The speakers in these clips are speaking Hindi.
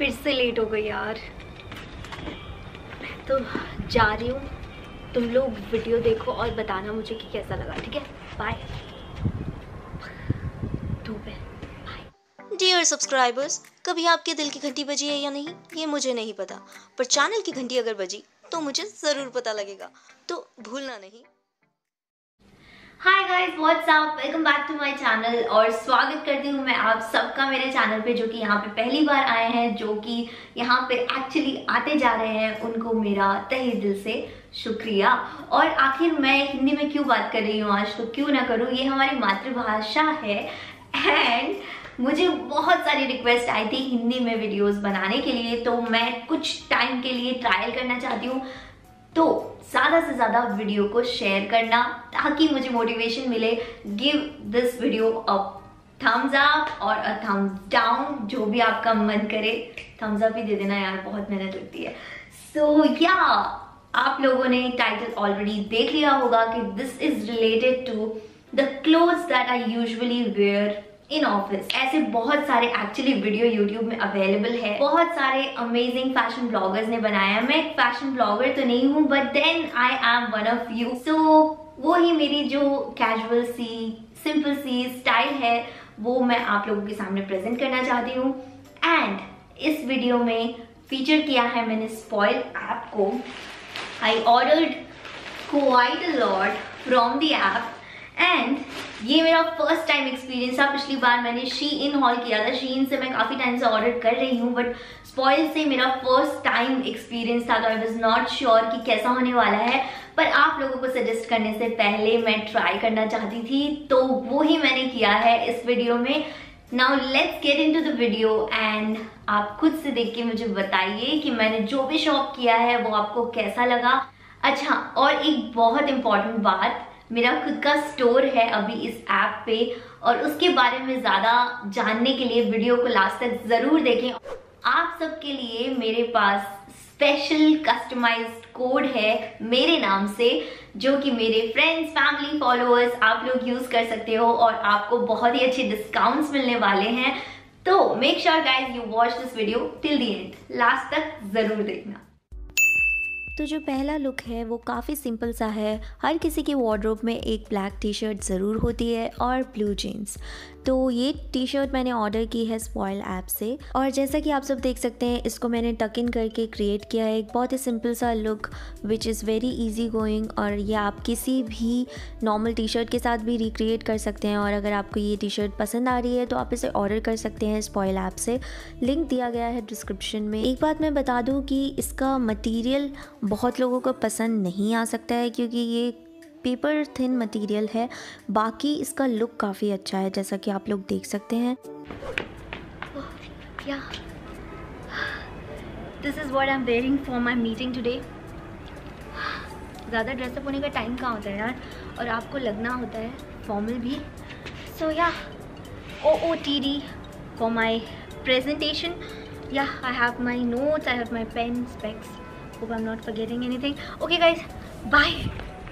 फिर से लेट हो गई यार। तो जा रही हूँ, तुम लोग वीडियो देखो और बताना मुझे कि कैसा लगा, ठीक है? बाय। धूप है। डियर सब्सक्राइबर्स, कभी आपके दिल की घंटी बजी है या नहीं ये मुझे नहीं पता, पर चैनल की घंटी अगर बजी तो मुझे ज़रूर पता लगेगा, तो भूलना नहीं। Hi guys, what's up, welcome back to my channel और स्वागत करती हूँ मैं आप सबका मेरे चैनल पे, जो कि यहाँ पे पहली बार आए हैं, जो कि यहाँ पे एक्चुअली आते जा रहे हैं, उनको मेरा तहे दिल से शुक्रिया। और आखिर मैं हिंदी में क्यों बात कर रही हूँ आज, तो क्यों ना करूँ, ये हमारी मातृभाषा है। एंड मुझे बहुत सारी रिक्वेस्ट आई थी हिंदी में वीडियोस बनाने के लिए, तो मैं कुछ टाइम के लिए ट्रायल करना चाहती हूँ। तो ज़्यादा से ज़्यादा वीडियो को शेयर करना ताकि मुझे मोटिवेशन मिले। Give this video a thumbs up और अ थम्स डाउन, जो भी आपका मन करे। थम्स अप ही दे देना यार, बहुत मेहनत लगती है। सो या आप लोगों ने टाइटल ऑलरेडी देख लिया होगा कि this is related to the clothes that I usually wear in office. ऐसे बहुत सारे एक्चुअली वीडियो यूट्यूब में अवेलेबल है, बहुत सारे अमेजिंग फैशन ब्लॉगर्स ने बनाया है। मैं एक फैशन ब्लॉगर तो नहीं हूँ, but then I am one of you. So वो ही मेरी जो कैजुअल सी सिंपल सी स्टाइल है वो मैं आप लोगों के सामने प्रेजेंट करना चाहती हूँ। एंड इस वीडियो में फीचर किया है मैंने स्पॉइल ऐप को। I ordered quite a lot from the app and ये मेरा फर्स्ट टाइम एक्सपीरियंस था। पिछली बार मैंने शीइन हॉल किया था, शीइन से मैं काफ़ी टाइम से ऑर्डर कर रही हूँ, बट स्पॉइल से मेरा फर्स्ट टाइम एक्सपीरियंस था, तो आई वाज नॉट श्योर कि कैसा होने वाला है। पर आप लोगों को सजेस्ट करने से पहले मैं ट्राई करना चाहती थी, तो वो ही मैंने किया है इस वीडियो में। Now let's get into the video and आप खुद से देख के मुझे बताइए कि मैंने जो भी शॉप किया है वो आपको कैसा लगा। अच्छा, और एक बहुत इंपॉर्टेंट बात, मेरा खुद का स्टोर है अभी इस ऐप पे, और उसके बारे में ज़्यादा जानने के लिए वीडियो को लास्ट तक ज़रूर देखें। आप सबके लिए मेरे पास स्पेशल कस्टमाइज्ड कोड है मेरे नाम से, जो कि मेरे फ्रेंड्स, फैमिली, फॉलोअर्स आप लोग यूज़ कर सकते हो और आपको बहुत ही अच्छे डिस्काउंट्स मिलने वाले हैं। तो make sure guys you watch this video till the end, last तक ज़रूर देखना। तो जो पहला लुक है वो काफ़ी सिंपल सा है। हर किसी की वार्डरोब में एक ब्लैक टी शर्ट ज़रूर होती है और ब्लू जीन्स। तो ये टी शर्ट मैंने ऑर्डर की है स्पॉइल ऐप से, और जैसा कि आप सब देख सकते हैं इसको मैंने टक इन करके क्रिएट किया है। एक बहुत ही सिंपल सा look which is very easy going, और ये आप किसी भी नॉर्मल टी शर्ट के साथ भी रिक्रिएट कर सकते हैं। और अगर आपको ये टी शर्ट पसंद आ रही है तो आप इसे ऑर्डर कर सकते हैं स्पॉइल ऐप से, लिंक दिया गया है डिस्क्रिप्शन में। एक बात मैं बता दूँ कि इसका मटीरियल बहुत लोगों को पसंद नहीं आ सकता है, क्योंकि ये पेपर थिन मटेरियल है। बाकी इसका लुक काफ़ी अच्छा है, जैसा कि आप लोग देख सकते हैं। This is what I am wearing for my meeting today. ज़्यादा ड्रेसअप होने का टाइम कहाँ होता है यार, और आपको लगना होता है फॉर्मल भी। सो या OOTD फॉर माई प्रेजेंटेशन। या I have my notes, I have my pen, specs, hope I'm not forgetting anything. Okay guys, bye.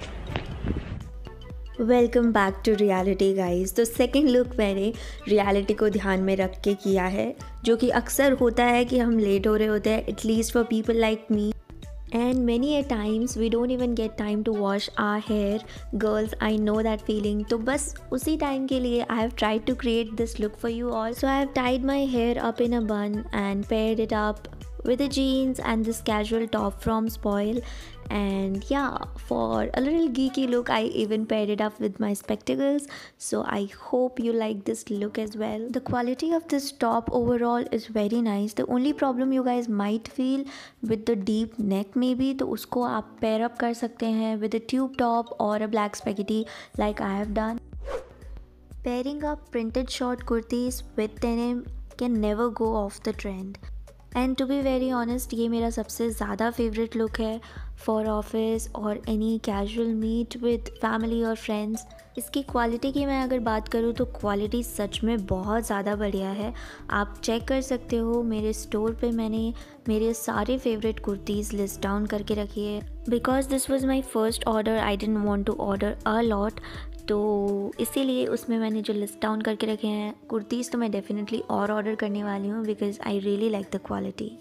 Welcome back to reality guys. तो सेकेंड लुक मैंने रियलिटी को ध्यान में रख के किया है, जो कि अक्सर होता है कि हम लेट हो रहे होते हैं, at least for people like me, and many a times we don't even get time to wash our hair. Girls, I know that feeling. तो बस उसी टाइम के लिए I have tried to create this look for you all. So I have tied my hair up in a bun and paired it up with the jeans and this casual top from Spoyl. And yeah, for a little geeky look I even paired it up with my spectacles. So I hope you like this look as well. The quality of this top overall is very nice. The only problem you guys might feel with the deep neck maybe, तो उसको आप pair up कर सकते हैं with a tube top or a black spaghetti like I have done. Pairing up printed short kurtis with denim can never go off the trend. And to be very honest, ये मेरा सबसे ज़्यादा फेवरेट लुक है फॉर ऑफिस और any casual meet with family और फ्रेंड्स। इसकी क्वालिटी की मैं अगर बात करूँ तो क्वालिटी सच में बहुत ज़्यादा बढ़िया है। आप चेक कर सकते हो, मेरे स्टोर पे मैंने मेरे सारे फेवरेट कुर्तीज़ लिस्ट डाउन करके रखी है। Because this was my first order, I didn't want to order a lot, तो इसीलिए उसमें मैंने जो लिस्ट डाउन करके रखे हैं कुर्तीज़ तो मैं डेफिनेटली और ऑर्डर करने वाली हूँ because I really like the quality.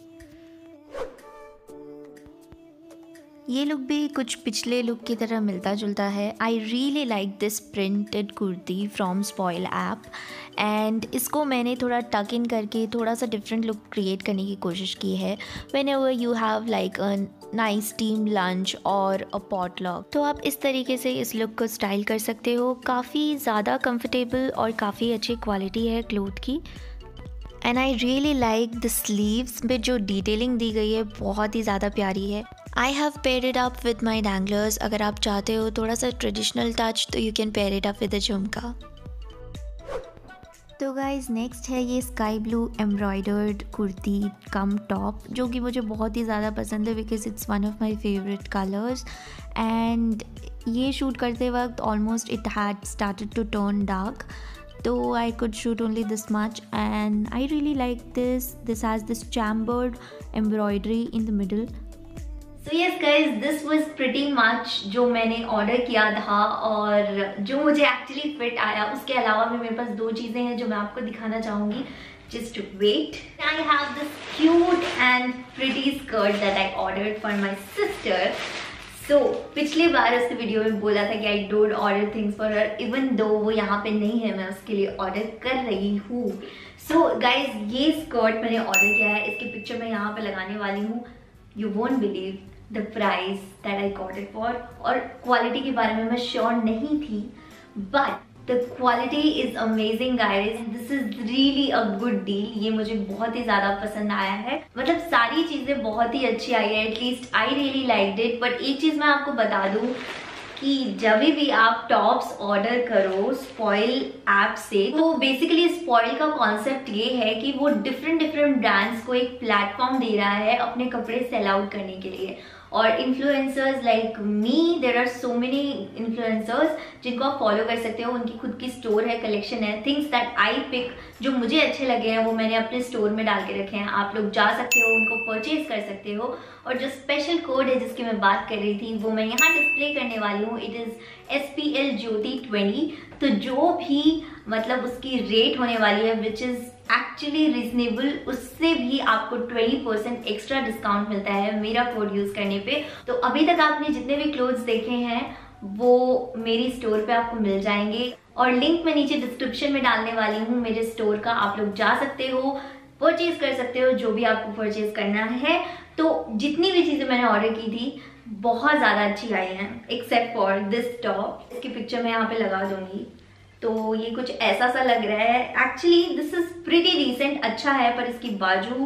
ये लुक भी कुछ पिछले लुक की तरह मिलता जुलता है। I really like this printed kurti from Spoyl app and इसको मैंने थोड़ा टक इन करके थोड़ा सा डिफरेंट लुक क्रिएट करने की कोशिश की है। Whenever you have like a nice team lunch और अ पॉटलॉक, तो आप इस तरीके से इस लुक को स्टाइल कर सकते हो। काफ़ी ज़्यादा कंफर्टेबल और काफ़ी अच्छी क्वालिटी है क्लोथ की। And I really like the sleeves में जो डिटेलिंग दी गई है बहुत ही ज़्यादा प्यारी है। I have pair it up with my danglers. अगर आप चाहते हो थोड़ा सा ट्रेडिशनल टच तो you can pair it up with a jhumka. तो गाइज़ नेक्स्ट है ये sky blue embroidered kurti cum top, जो कि मुझे बहुत ही ज़्यादा पसंद है because it's one of my favourite colours. And ये शूट करते वक्त almost it had started to turn dark, तो I could shoot only this much and I really like this. This has this chambered embroidery in the middle. So yes guys, this was pretty much जो मैंने ऑर्डर किया था और जो मुझे एक्चुअली फिट आया। उसके अलावा भी मेरे पास 2 चीज़ें हैं जो मैं आपको दिखाना चाहूँगी। Just wait. I have this cute and pretty skirt that I ordered for my sister. तो पिछली बार उसने वीडियो में बोला था कि I don't order things for her, even though वो यहाँ पे नहीं है, मैं उसके लिए ऑर्डर कर रही हूँ। सो गाइज ये स्कर्ट मैंने ऑर्डर किया है, इसकी पिक्चर मैं यहाँ पे लगाने वाली हूँ। You won't believe the price that I got it for. और क्वालिटी के बारे में मैं श्योर नहीं थी, but the quality is amazing guys. This is really a good deal. ये मुझे बहुत ही ज्यादा पसंद आया है, मतलब सारी चीजें बहुत ही अच्छी आई है। At least I really liked it. But एक चीज मैं आपको बता दूं कि जब भी आप टॉप्स ऑर्डर करो स्पॉइल ऐप से, तो बेसिकली स्पॉइल का कॉन्सेप्ट ये है कि वो डिफरेंट ब्रांड्स को एक प्लेटफॉर्म दे रहा है अपने कपड़े सेल आउट करने के लिए। और influencers like me, there are so many influencers जिनको आप फॉलो कर सकते हो। उनकी खुद की स्टोर है, कलेक्शन है। थिंग्स दैट आई पिक, जो मुझे अच्छे लगे हैं वो मैंने अपने स्टोर में डाल के रखे हैं। आप लोग जा सकते हो, उनको परचेज कर सकते हो। और जो स्पेशल कोड है जिसकी मैं बात कर रही थी वो मैं यहाँ डिस्प्ले करने वाली हूँ। It is SPL Jyoti 20। तो जो भी मतलब उसकी रेट होने वाली है विच इज़ एक्चुअली रीजनेबल, उससे भी आपको 20% एक्स्ट्रा डिस्काउंट मिलता है मेरा कोड यूज करने पे। तो अभी तक आपने जितने भी क्लोथ्स देखे हैं वो मेरी स्टोर पे आपको मिल जाएंगे और लिंक मैं नीचे डिस्क्रिप्शन में डालने वाली हूँ मेरे स्टोर का। आप लोग जा सकते हो, परचेज कर सकते हो जो भी आपको परचेज करना है। तो जितनी भी चीजें मैंने ऑर्डर की थी बहुत ज्यादा अच्छी आई हैं, एक्सेप्ट फॉर दिस टॉप। इसकी पिक्चर मैं यहाँ पे लगा दूंगी। तो ये कुछ ऐसा सा लग रहा है। Actually this is pretty decent, अच्छा है, पर इसकी बाजू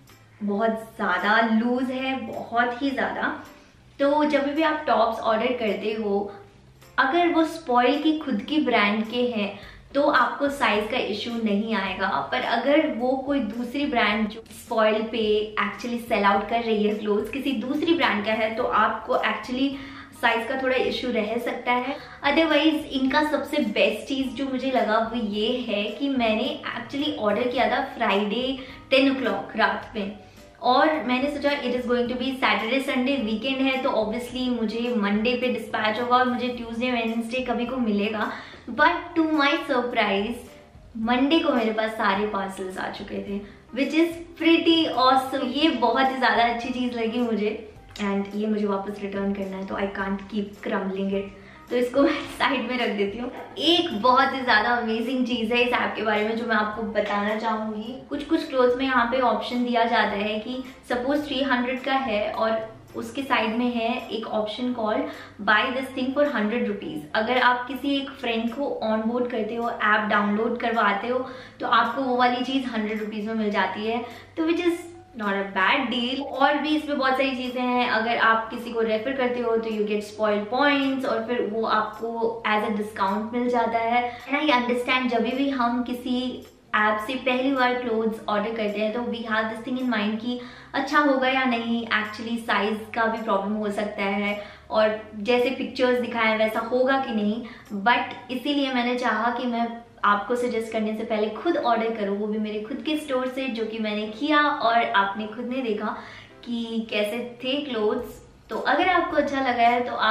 बहुत ज़्यादा लूज है, बहुत ही ज़्यादा। तो जब भी आप टॉप्स ऑर्डर करते हो, अगर वो स्पॉइल की खुद की ब्रांड के हैं तो आपको साइज का इशू नहीं आएगा। पर अगर वो कोई दूसरी ब्रांड जो स्पॉइल पे एक्चुअली सेल आउट कर रही है क्लोथ्स किसी दूसरी ब्रांड का है, तो आपको एक्चुअली साइज का थोड़ा इशू रह सकता है। अदरवाइज इनका सबसे बेस्ट चीज जो मुझे लगा वो ये है कि मैंने एक्चुअली ऑर्डर किया था फ्राइडे 10 o'clock रात में, और मैंने सोचा it is going to be Saturday Sunday weekend है तो ऑब्वियसली मुझे मंडे पे डिस्पैच होगा और मुझे ट्यूसडे वेडनेसडे कभी को मिलेगा। But to my surprise Monday को मेरे पास सारे पार्सल्स आ चुके थे, विच इज प्रीटी ऑसम। ये बहुत ही ज्यादा अच्छी चीज लगी मुझे। एंड ये मुझे वापस रिटर्न करना है तो I can't keep crumbling it, तो इसको मैं साइड में रख देती हूँ। एक बहुत ही ज्यादा अमेजिंग चीज है इस ऐप के बारे में जो मैं आपको बताना चाहूंगी। कुछ क्लोथ्स में यहाँ पे ऑप्शन दिया जाता है कि सपोज 300 का है और उसके साइड में है एक option called buy this thing for 100 rupees. अगर आप किसी एक फ्रेंड को ऑन बोर्ड करते हो, ऐप डाउनलोड करवाते हो, तो आपको वो वाली चीज 100 रुपीज में मिल जाती है, तो which is not a bad deal. और भी इसमें बहुत सारी चीजें हैं। अगर आप किसी को रेफर करते हो तो यू गेट स्पॉइल पॉइंट्स और फिर वो आपको एज अ डिस्काउंट मिल जाता है। एंड आई अंडरस्टैंड जब भी हम किसी ऐप से पहली बार क्लोथ्स ऑर्डर करते हैं तो we have this thing in mind कि अच्छा होगा या नहीं, एक्चुअली साइज का भी प्रॉब्लम हो सकता है और जैसे पिक्चर्स दिखाएं वैसा होगा कि नहीं। बट इसीलिए मैंने चाहा कि मैं आपको सजेस्ट करने से पहले खुद ऑर्डर करूँ, वो भी मेरे खुद के स्टोर से, जो कि मैंने किया और आपने खुद ने देखा कि कैसे थे क्लोथ्स। तो अगर आपको अच्छा लगा है तो आप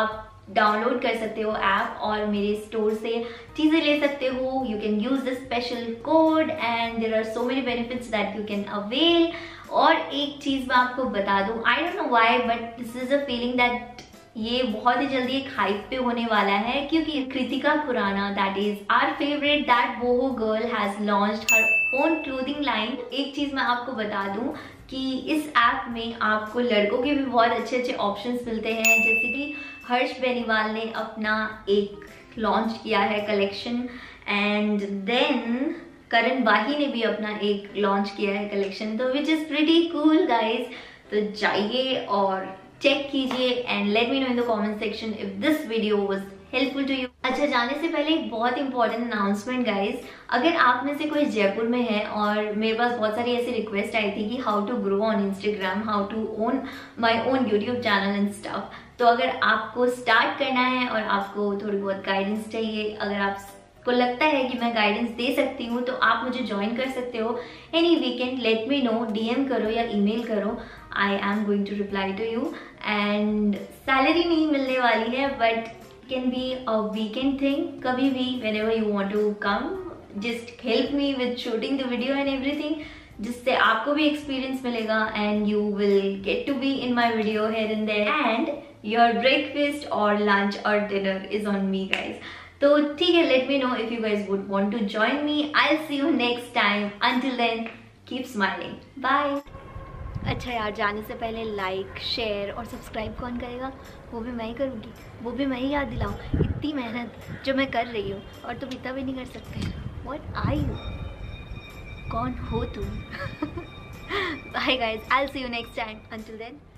डाउनलोड कर सकते हो ऐप और मेरे स्टोर से चीज़ें ले सकते हो। You can use the special code and there are so many benefits that you can avail. और एक चीज़ मैं आपको बता दूँ, I don't know why but this is a feeling that ये बहुत ही जल्दी एक हाइप पे होने वाला है, क्योंकि Kritika Khurana that is our favourite that boho girl has launched her own clothing line. एक चीज़ मैं आपको बता दूँ कि इस ऐप में आपको लड़कों के भी बहुत अच्छे अच्छे ऑप्शंस मिलते हैं, जैसे कि हर्ष बेनीवाल ने अपना एक लॉन्च किया है कलेक्शन एंड देन करण बाही ने भी अपना एक लॉन्च किया है कलेक्शन, तो which is pretty cool guys. तो जाइए और चेक कीजिए and let me know in the comment section if this video was helpful to you. अच्छा, जाने से पहले एक बहुत इंपॉर्टेंट अनाउंसमेंट गाइज, अगर आप में से कोई जयपुर में है और मेरे पास बहुत सारी ऐसी रिक्वेस्ट आई थी कि how to grow on Instagram, how to own my own YouTube channel and stuff, तो अगर आपको स्टार्ट करना है और आपको थोड़ी बहुत गाइडेंस चाहिए, अगर आपको लगता है कि मैं गाइडेंस दे सकती हूँ, तो आप मुझे ज्वाइन कर सकते हो any weekend. Let me know, DM करो या ईमेल करो, I am going to reply to you. And salary नहीं मिलने वाली है but can be a weekend thing, कभी भी whenever you want to come, just help me with shooting the video and everything, जिससे आपको भी एक्सपीरियंस मिलेगा and you will get to be in my video here and there and your breakfast और लंच और dinner is on me guys. तो ठीक है, let me know if you guys would want to join me. I see you next time, until then keep smiling, bye. अच्छा यार, जाने से पहले लाइक, शेयर और सब्सक्राइब कौन करेगा? वो भी मैं ही करूँगी, वो भी मैं ही याद दिलाऊँ। इतनी मेहनत जो मैं कर रही हूँ और तुम इतना भी नहीं कर सकते। What are you? कौन हो तुम? Bye guys, I will see you next time, until then.